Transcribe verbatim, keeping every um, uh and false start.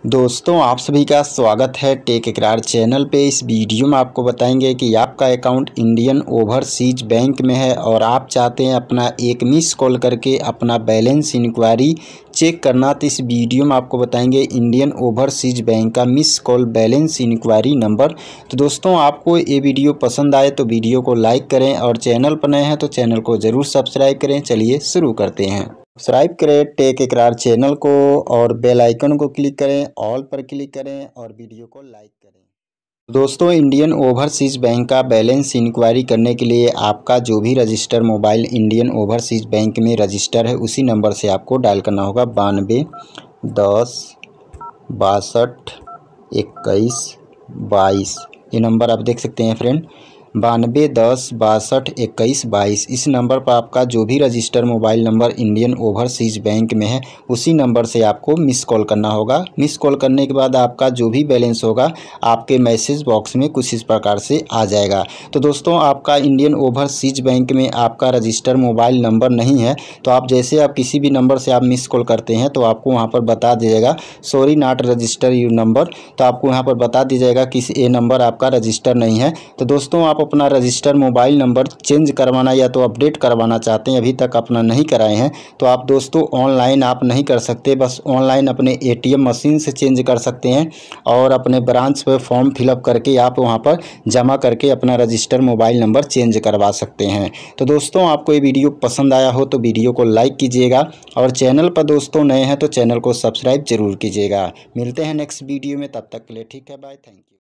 दोस्तों आप सभी का स्वागत है टेक इकरार चैनल पे। इस वीडियो में आपको बताएंगे कि आपका अकाउंट इंडियन ओवरसीज बैंक में है और आप चाहते हैं अपना एक मिस कॉल करके अपना बैलेंस इंक्वायरी चेक करना। तो इस वीडियो में आपको बताएंगे इंडियन ओवरसीज बैंक का miss call balance enquiry number. तो दोस्तों आपको ये वीडियो पसंद आए तो वीडियो को लाइक करें और चैनल पर नए हैं तो चैनल को ज़रूर सब्सक्राइब करें। चलिए शुरू करते हैं। सब्सक्राइब करें टेक इकरार चैनल को और बेल आइकन को क्लिक करें, ऑल पर क्लिक करें और वीडियो को लाइक करें। दोस्तों इंडियन ओवरसीज बैंक का बैलेंस इंक्वायरी करने के लिए आपका जो भी register mobile Indian overseas bank में रजिस्टर है उसी नंबर से आपको डायल करना होगा बानवे दस बासठ इक्कीस बाईस। ये नंबर आप देख सकते हैं फ्रेंड, बानवे दस बासठ इक्कीस बाईस। इस नंबर पर आपका जो भी register mobile number Indian overseas bank में है उसी नंबर से आपको मिस कॉल करना होगा। मिस कॉल करने के बाद आपका जो भी बैलेंस होगा आपके मैसेज बॉक्स में कुछ इस प्रकार से आ जाएगा। तो दोस्तों आपका इंडियन ओवरसीज बैंक में आपका रजिस्टर मोबाइल नंबर नहीं है तो आप जैसे आप किसी भी नंबर से आप मिस कॉल करते हैं तो आपको वहाँ पर बता दिया जाएगा sorry not register your number. तो आपको यहाँ पर बता दिया जाएगा कि ये नंबर आपका रजिस्टर नहीं है। तो दोस्तों आप अपना रजिस्टर मोबाइल नंबर चेंज करवाना या तो अपडेट करवाना चाहते हैं, अभी तक अपना नहीं कराए हैं तो आप दोस्तों ऑनलाइन आप नहीं कर सकते, बस ऑनलाइन अपने एटीएम मशीन से चेंज कर सकते हैं और अपने ब्रांच पर फॉर्म फिलअप करके आप वहां पर जमा करके अपना रजिस्टर मोबाइल नंबर चेंज करवा सकते हैं। तो दोस्तों आपको ये वीडियो पसंद आया हो तो वीडियो को लाइक कीजिएगा और चैनल पर दोस्तों नए हैं तो चैनल को सब्सक्राइब जरूर कीजिएगा। मिलते हैं नेक्स्ट वीडियो में, तब तक के लिए ठीक है, बाय, थैंक यू।